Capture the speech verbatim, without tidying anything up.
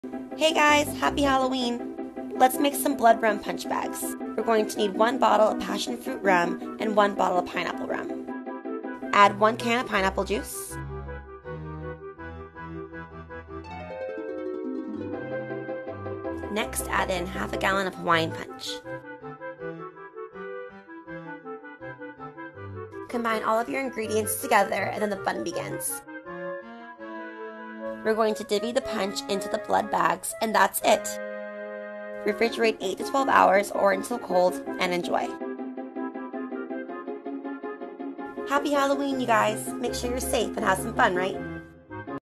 Hey guys, happy Halloween! Let's make some Blood Rum Punch Bags. We're going to need one bottle of passion fruit rum and one bottle of pineapple rum. Add one can of pineapple juice. Next, add in half a gallon of Hawaiian punch. Combine all of your ingredients together and then the fun begins. We're going to divvy the punch into the blood bags, and that's it. Refrigerate eight to twelve hours or until cold, and enjoy. Happy Halloween, you guys! Make sure you're safe and have some fun, right?